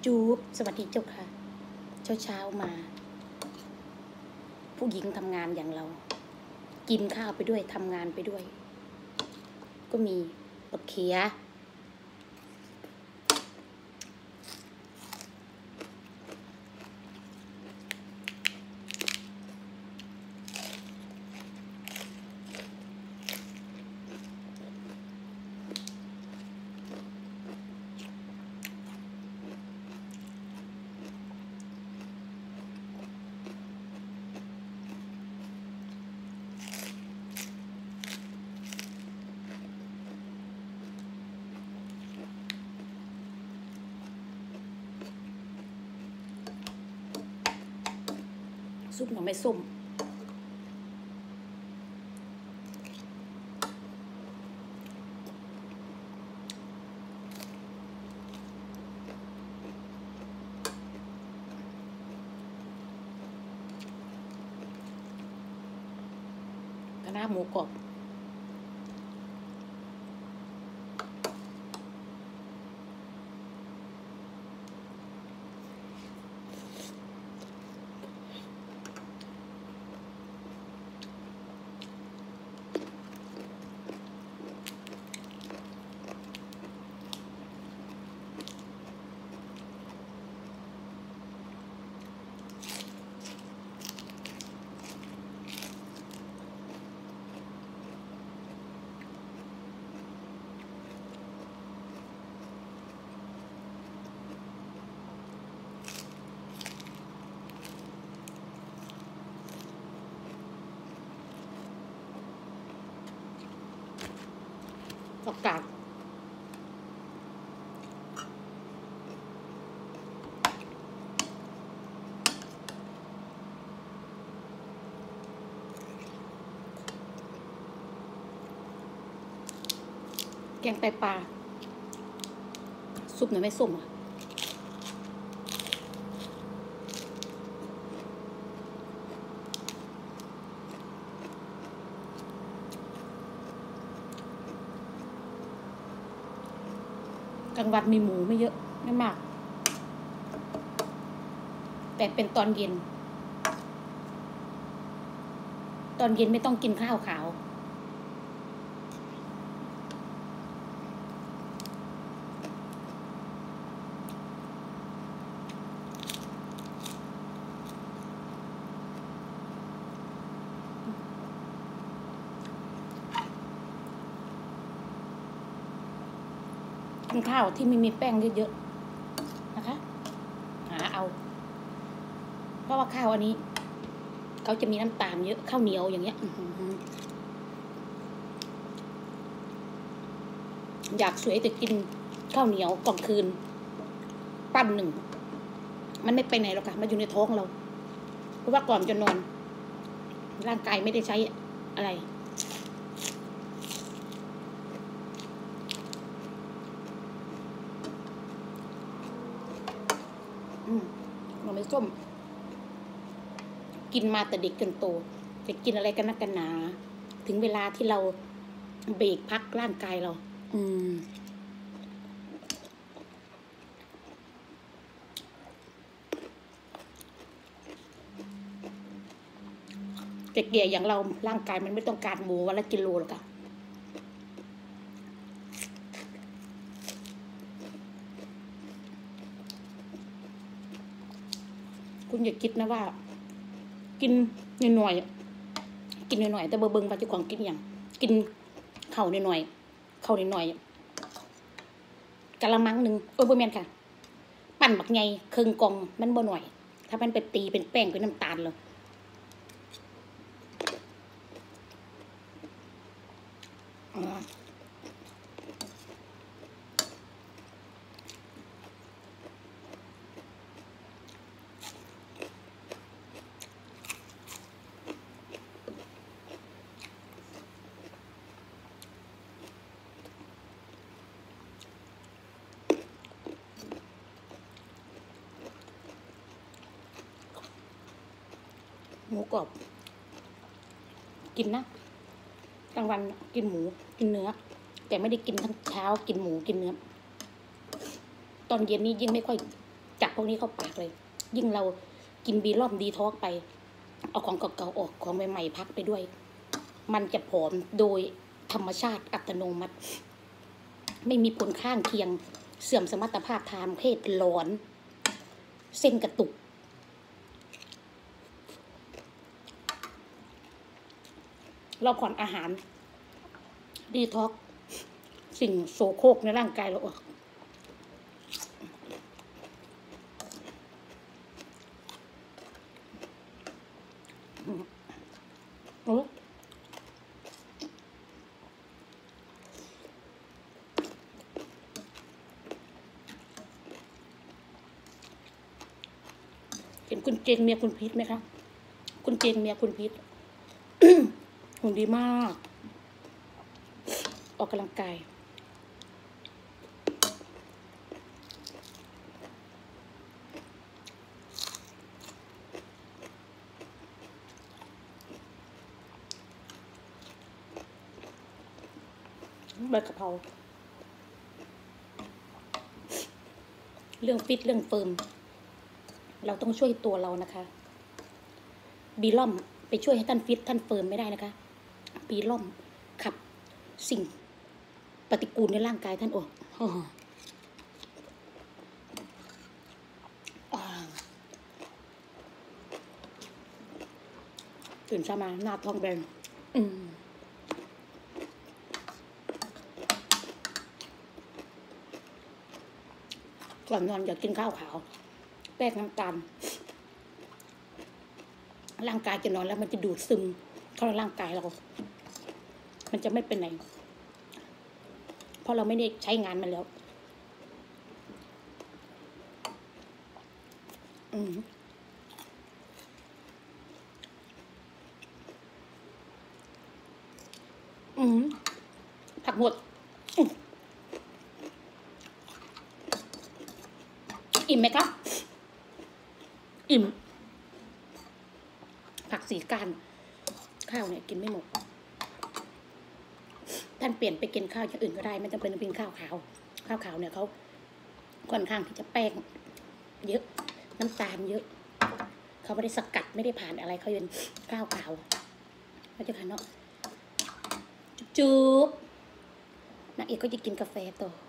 จูบสวัสดีเจ้าค่ะเช้ามาผู้หญิงทำงานอย่างเรากินข้าวไปด้วยทำงานไปด้วยก็มีบักเขียซุปหน่อไม้ส้มกระด้างหมูกรอบผักกาดแกงไตปลาซุปหน่อไม้ส้มกลางวันมีหมูไม่เยอะไม่มากแต่เป็นตอนเย็นไม่ต้องกินข้าวขาวกินข้าวที่ไม่มีแป้งเยอะๆนะคะหาเอาเพราะว่าข้าวอันนี้เขาจะมีน้ำตาลเยอะข้าวเหนียวอย่างเงี้ยอยากสวยแต่กินข้าวเหนียวกลางคืนปั้นหนึ่งมันไม่ไปไหนหรอกค่ะมันอยู่ในท้องเราเพราะว่าก่อนจะนอนร่างกายไม่ได้ใช้อะไรหน่อไม้ส้มกินมาแต่เด็กจนโตจะกินอะไรกันนักกันหนาถึงเวลาที่เราเบรกพักร่างกายเราแต่แก่อย่างเราร่างกายมันไม่ต้องการหมูวันละกิโลหรอกค่ะคุณอย่าคิดนะว่ากินหน่อยๆกินหน่อยๆแต่เบิ่งว่าเจ้าของกินอย่างกินข้าวหน่อยกะละมังหนึ่งบ่แม่นค่ะปั่นบักไงครึ่งกล่องมันบ่หน่อยถ้ามันไปตีเป็นแป้งเป็นน้ำตาลเลยหมูกรอบกินนะกลางวันกินหมูกินเนื้อแต่ไม่ได้กินทั้งเช้ากินหมูกินเนื้อตอนเย็นนี้ยิ่งไม่ค่อยจับพวกนี้เข้าปากเลย ยิ่งเรากินบีลอมดีท็อกไปเอาของเก่าๆออกของใหม่ๆพักไปด้วยมันจะผอมโดยธรรมชาติอัตโนมัติไม่มีผลข้างเคียงเสื่อมสมรรถภาพทางเพศหลอนเส้นกระตุกเราผ่อนอาหารดีท็อกสิ่งโสโครกในร่างกายเราออกเห็นคุณเจงเมียคุณพีทไหมคะคุณเจงเมียคุณพีท หุ่นดีมากออกกำลังกายใบกะเพราเรื่องฟิตเรื่องเฟิร์มเราต้องช่วยตัวเรานะคะบีลอมไปช่วยให้ท่านฟิตท่านเฟิร์มไม่ได้นะคะบีลอมขับสิ่งปฏิกูลในร่างกายท่านออกตื่นเช้ามาหน้าท้องแบนก่อนนอนอยากกินข้าวขาวแป้งน้ำตาลร่างกายจะนอนแล้วมันจะดูดซึมเข้าในร่างกายเรามันจะไม่เป็นไหนเพราะเราไม่ได้ใช้งานมันแล้วผักหมดอิ่มไหมครับอิ่มผักสีก้านข้าวเนี่ยกินไม่หมดท่านเปลี่ยนไปกินข้าวอย่างอื่นก็ได้ไม่จำเป็นต้องกินข้าวขาวข้าวขาวเนี่ยเขาค่อนข้างที่จะแป้งเยอะน้ำตาลเยอะเขาไม่ได้สกัดไม่ได้ผ่านอะไรเขาเป็นข้าวขาวเขาจะทานเนาะจุ๊บนางเอกก็จะกินกาแฟต่อ